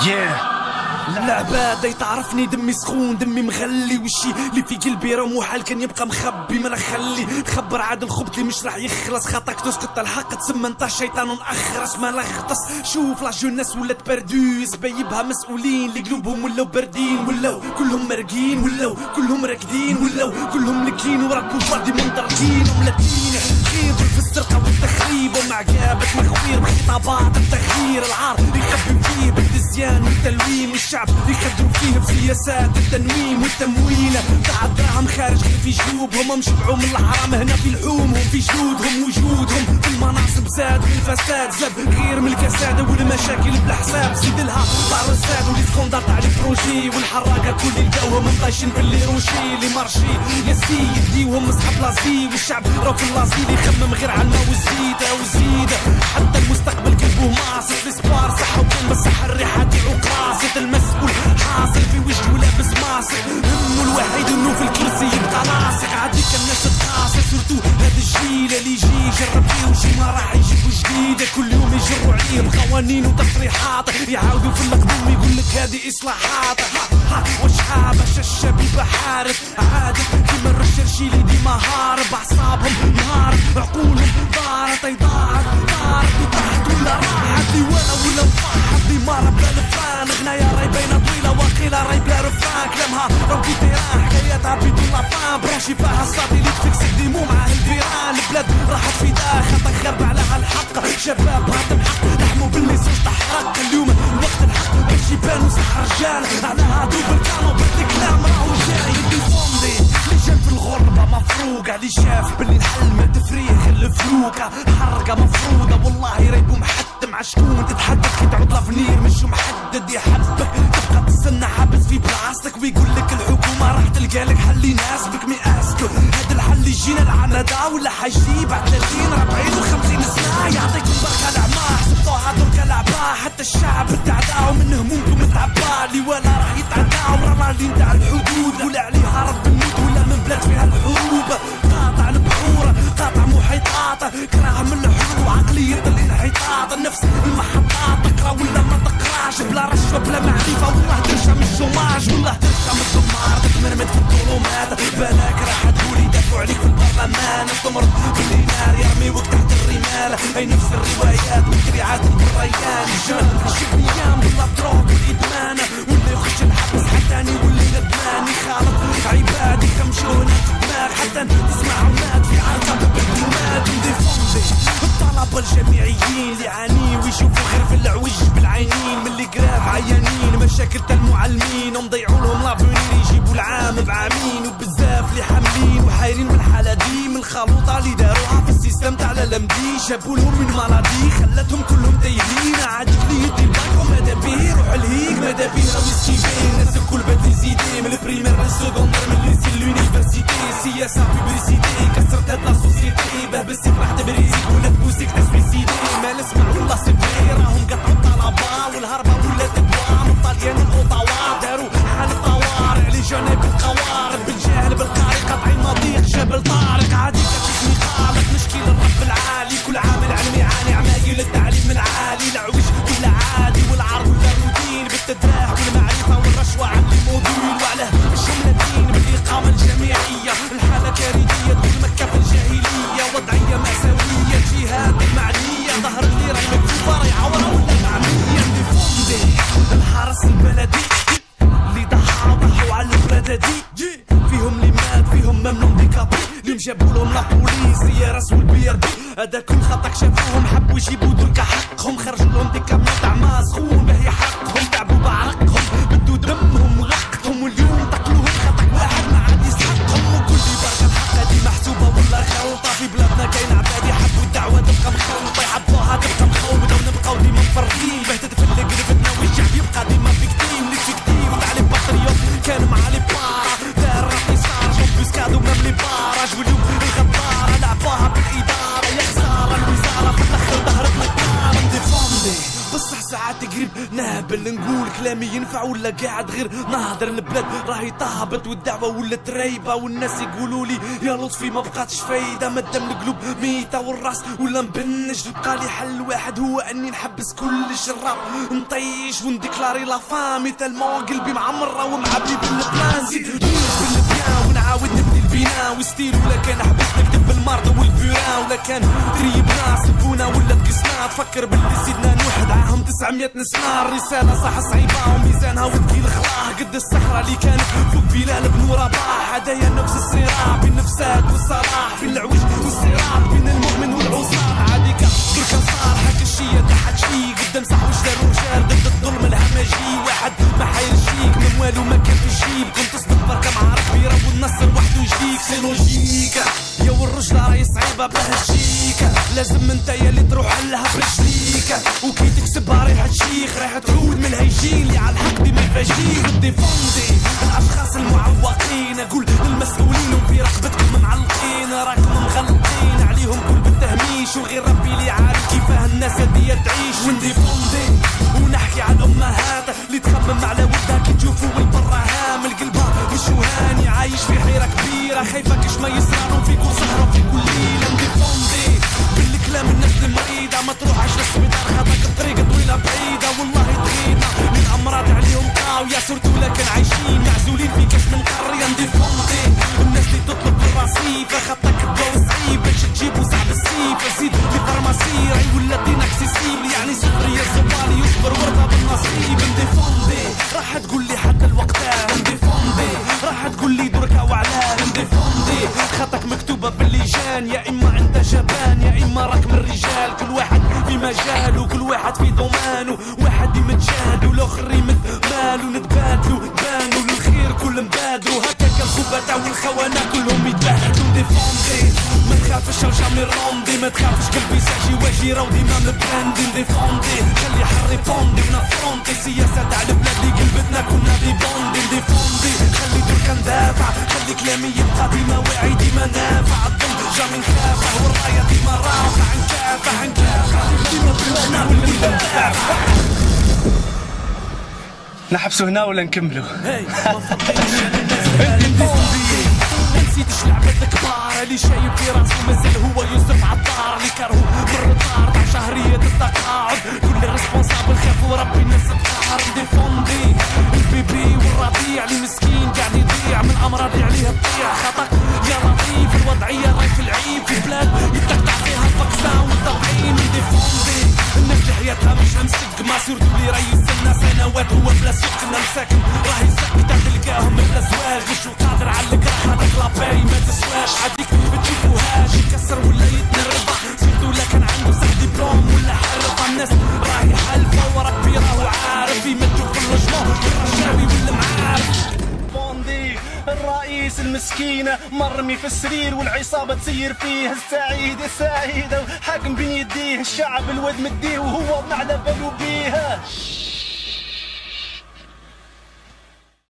العبادة تعرفني دمي سخون دمي مغلي وشي اللي في قلبي راه محال كان يبقى مخبي ما نخلي خبر عاد الخبط اللي مش راح يخلص خاطرك تسقط الحق تسمى انت الشيطان اخرس ما لغطس شوف لا جوناس ولات بردو سبايبها مسؤولين اللي قلوبهم ولاو باردين ولاو كلهم مرقين ولاو كلهم راكدين ولاو كلهم لكين وراكو فاضي منطرقين وملاتين خيبر في السرقة والتخريب ومعقابة مخوير بخطابات التغيير العار يخبي فيه بالدزيان والتلوين والشعب يخدم فيه بسياسات التنويم والتمويل تاع الدراهم خارج في جيوبهم مشبعوا من الحرام هنا في لحومهم في جلودهم وجودهم في المناصب زاد في الفساد زاد غير من الكساد والمشاكل بلا حساب زيد لها طار الزاد والسكوندار تاع البروجي والحراقه كل لقاوهم مطايشين في اللي روشي اللي مارشي يا سيد ديوهم اصحاب لازي والشعب راه في لازي يخمم غير على الماء والزيده وزيده حتى المستقبل قلبه ماصف الاسبوار صح وكون بصح الريحه تاعو قراصه المسؤول حاصل في وجهه ولابس ماسك همه الوحيد انه في الكرسي يبقى لاصق عاديك الناس تقاصر سورتو هذا الجيل اللي يجي يجرب فيه وشي ما راح يجيبو جديده كل يوم يجروا عليه بقوانين وتصريحات يعاودوا في القدوم يقول لك هذه اصلاحات وشحاب الشبيبه حارب عادي كيما الرشرشيلي ديما هارب اعصابهم نهار عقولهم ضارت ضاعت طاحت ولا راحت ديوانه ولا طاحت ديماره بلا الفران غنايا راي باينه طويله واقيله راي بلا رفران كلامها راهو كي تيران حكاياتها بدون لافان براشي فيها الساتيليت فيكس ديمو مع الفيران البلاد راحت في داخل خرب عليها الحق شبابها تمحق لحموا بالليسوس تحرق اليوم الوقت الحق باش يبانو صح رجال على هادو بالكانو بالكلام راهو جاي يدي فوندي اللي جا في الغربه مفروقه اللي شاف باللي الحلم تفريغ الفلوكه حرقه مفروضه والله رايبو محتم عشكون تتحدث كي تعود لافنير مش محدد يحبك تبقى تستنى حابس في بلاصتك ويقول لك الحكومه راح تلقى لك حل يناسبك مياسكو هذا الحل اللي يجينا العندا ولا حيجي بعد 30 40 و50 سنه يعطيكم بركه الاعمال حسبتوها دركه لعبه حتى الشعب تعداو من همومكم تعبى اللي ولا راح يتعداو رمالي نتاع الحدود ولا عليها رب الموت ولا من بلاد فيها الحروب قاطع البحور قاطع محيطات كراها من الحروب وعقليه الانحطاط النفس المحطات تقرا ولا ما تقراش بلا رشوه بلا معرفه والله ترشى من الشوماج والله ترشى من الدمار تتمرمد في الظلمات بالك راح تقولي دافعوا عليك في البرلمان تمرض بالنار يرميوك تحت الرمال اي نفس الروايات والكريعات بالريان الجن الشب ايام ولا دروب والادمان واللي يخش الحبس حتى واللي ندمان يخالط عبادي خمشون دماغ حتى تسمع مات في عركه بالدماغ نديفوندي الطلبه الجامعيين اللي يعاني ويشوفوا غير في العوج بالعينين من اللي قراف عيانين مشاكل تاع المعلمين ومضيعوا لهم لافونير يجيبوا العام بعامين وبزاف اللي حاملين وحايرين من الحاله دي من الخلوطه اللي داروها في السيستم تاع الالم دي جابوا لهم من مرضي خلتهم كلهم تايهين عادي اللي يدي الباك ماذا بيه روح الهيك ماذا بيه راهو يسكيفي الناس الكل بات يزيدي من البريمير للسكوندر من الليسي لليونيفرسيتي سياسه بيبريسيتي كسرت هاد لا سوسيتي باه بالسيف راح تبريزيك ولا تبوسيك تسويسيدي ما نسمع والله سيفي راهم قطعوا الطلبه والهربه ولا تبوا من طاليان الاوطاوا داروا حاله طوارئ لجانب القوارب بالجهل بالقاري قطعين مضيق جبل طارق عادي كتسمي قالك مشكل الرب العالي كل عامل علمي يعاني عمايل التعليم العالي العوج ولا عادي والعرض ولا روتين بالتدراح والمعرفه والرشوه على الموديل وعلى الشمل الدين بالاقامه الجامعيه الحاله كارثيه تقول مكه في الجاهليه وضعيه مأساويه الجهات المعنيه ظهر اللي راهي مكتوبه راهي عوره ولا معميه ديفوندي الحرس البلدي اللي ضحوا على البلدي فيهم اللي مات فيهم ممنون ديكابي اللي جابوا لهم لابوليس يا راس والبيردي هذا كل خطأ شافوهم حبوا يجيبوا درك حقهم خرجوا لهم ديكابي تاع مسخون باهي حقهم تعبوا بعرقهم بدوا دمهم وغقتهم واليوم تقلوهم خطأ واحد ما عاد يسحقهم وكل بركه الحق هذه محسوبه ولا غلطه في بلادنا كاين عبادي حبوا الدعوه تبقى مخلطه يحبوها تبقى مخوضه ونبقاو ديما مفرقين باه تتفلق رفتنا والشعب يبقى ديما فيكتيم اللي فيكتيم تاع لي باتريوت كان مع لي بارا دار راقي صار بوسكادو مام لي باراج واليوم الغداره لعبوها بالاداره يا خساره الوزاره في الاخر ظهرت لك دار نديفوندي بصح ساعات قريب نهبل نقول كلامي ينفع ولا قاعد غير نهضر. البلاد راهي طهبت والدعوة ولات رايبة والناس يقولوا لي يا لطفي ما بقاتش فايدة مادام القلوب ميتة والراس ولا مبنج. بقالي حل واحد هو اني نحبس كلش الراب نطيش ونديكلاري لا فامي تالمون قلبي معمرة ومعبي بالبلان زيد بالبيان ونعاود نبني البناء وستيل. ولا كان حبس نكتب بالمرضى والبيران ولا كان تريب ناس سبونا ولا تقسنا تفكر باللي زيدنا نوحد عاهم 900 نسنا. الرسالة صح صعيبة وميزانها وثقيل خلاه قد الصخرة اللي كانت فوق بلال بن رباح. هدايا نفس الصراع بين الفساد والصلاح بين العوج والصراع بين المؤمن والعصار. عادي دركا صار حق الشيء تحت شي قدام صح وش دار رجال ضد الظلم الهمجي. واحد ما حيرجيك من والو ما كان في جيب كنت تصدق بركة مع كبيرة والنصر وحده يجيك. سي لوجيكا يا والرجلة راهي صعيبة بلا تجيك لازم انت يا اللي تروح لها برجليك وكي تكسبها رايحة تشيخ رايحة تعود من الهيجين اللي على الحق ديما يفاجيك. ديفوندي الاشخاص المعوقين اقول للمسؤولين وفي رقبتكم معلقين راكم مغلقين عليهم كل بالتهميش وغير ربي اللي عارف كيفاه الناس هدي تعيش. ونديفوندي ونحكي على الامهات اللي تخمم على ولدها كي تشوفوا البرا هامل قلبها مش وهاني عايش في حيرة كبيرة خايفة كش ما يصراروا فيك وسهروا في كل ليلة. نديفوندي بالكلام الناس المريضة ما تروحش للسبيطار خاطرك الطريق طويلة بعيدة والله تغينا من امراض عليهم قاوية صرتوا لكن عايشين معزولين في كاش من قرية. نديفوندي الناس اللي تطلب بالرصيفة خطك الضوء صعيب باش تجيبوا صعب السيف زيد في فارماسي راي ولا دين اكسيسيبل يعني صفرية الزوالي يصبر ورطة بالنصيب. نديفوندي راح تقول لي حتى الوقتها نديفوندي راح تقول لي دركا وعلاه. نديفوندي خطك مكتوبة باللجان يا اما انت جبان يا اما راك من الرجال كل واحد في مجاله كل واحد في ضمانه واحد يمتجاهد والاخر يمد ماله نتبادلوا بانوا للخير كل مبادروا هكاك الخبثاء والخونة كلهم يتبهدلوا. ديفوندي ما تخافش رجع من الروندي ما تخافش قلبي ساجي واجي راو ديما مبراندي. ديفوندي خلي حري بوندي ونفرونتي سياسة تاع البلاد اللي قلبتنا كنا ريبوندي. ديفوندي خلي دركا ندافع خلي كلامي يبقى ديما واعي ديما نافع الظل جامي نكافح والراية ديما رافع نكافح ديما بلادنا واللي ندافع. نحبسوا هنا ولا نكملوا؟ ما فضيتش ما نسيتش لعبة الكبار اللي شايف في راسه مازال هو يوسف عطار اللي كرهو مر الدار تاع شهرية التقاعد كل الريسبونسابل خافوا ربي الناس تقهر. ديفوندي البيبي والرضيع اللي مسكين قاعد يضيع من امراض اللي عليه تطيع خطأ يا لطيف الوضعية راهي في العيب في بلاد يتقطع فيها الفاكسان والتوعيم. ديفوندي الناس اللي حياتها مش همسك ما سيرتو اللي راهي يستنى سنوات هو بلا سكنة مساكن راهي ساكتة تلقاهم بلا زواج مش قادر على الكره هذاك لاباي ما تسواش عاديك بتشوفوهاش يكسر ولا يتنرفع سيرتو لا كان عنده صح دبلوم ولا حرفة الناس راهي حلفة وربي راهو عارف يمدوا في اللجمة الرجاوي ولا معارف. بوندي الرئيس المسكينة مرمي في السرير والعصابة تسير فيه السعيدة وحاكم بين يديه الشعب الود مديه وهو ما على بالو بيها.